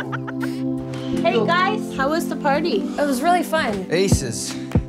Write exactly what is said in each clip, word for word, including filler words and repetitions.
Hey guys, how was the party? It was really fun. Aces.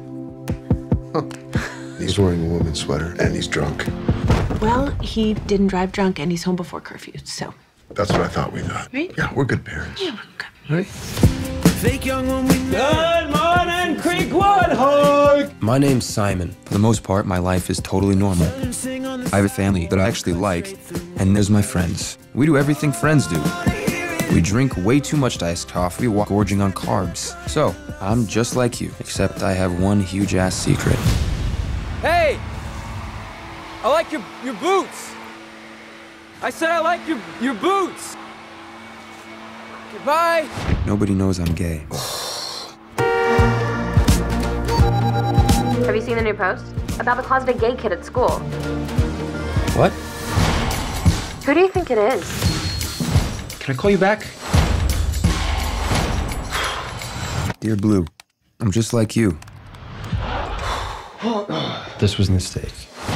He's wearing a woman's sweater and he's drunk. Well, he didn't drive drunk and he's home before curfew, so. That's what I thought we thought. Right? Yeah, we're good parents. Yeah, we're good. Right? Fake young when we Good morning, Creekwood Hog! My name's Simon. For the most part, my life is totally normal. I have a family that I actually like, and there's my friends. We do everything friends do. We drink way too much iced coffee while gorging on carbs. So, I'm just like you, except I have one huge-ass secret. Hey! I like your, your boots! I said I like your, your boots! Goodbye! Nobody knows I'm gay. Have you seen the new post? About the closeted gay kid at school. What? Who do you think it is? Can I call you back? Dear Blue, I'm just like you. This was a mistake.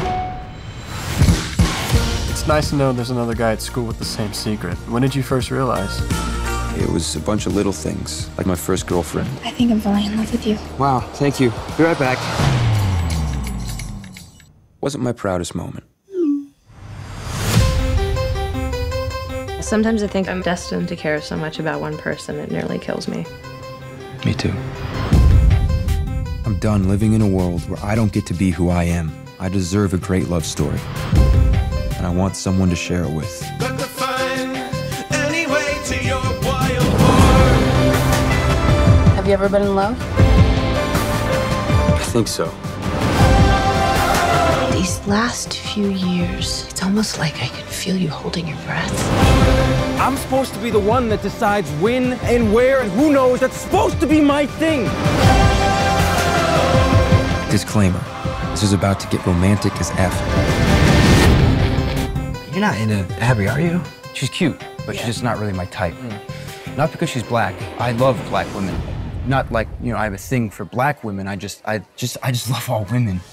It's nice to know there's another guy at school with the same secret. When did you first realize? It was a bunch of little things, like my first girlfriend. I think I'm falling in love with you. Wow, thank you. Be right back. Wasn't my proudest moment. Sometimes I think I'm destined to care so much about one person it nearly kills me. Me too. I'm done living in a world where I don't get to be who I am. I deserve a great love story. And I want someone to share it with. But to find any way to your wild heart. Have you ever been in love? I think so. These last few years, it's almost like I can feel you holding your breath. I'm supposed to be the one that decides when and where and who knows. That's supposed to be my thing! Disclaimer. This is about to get romantic as F. You're not into Abby, are you? She's cute, but she's just not really my type. Mm. Not because she's black. I love black women. Not like, you know, I have a thing for black women. I just, I just, I just love all women.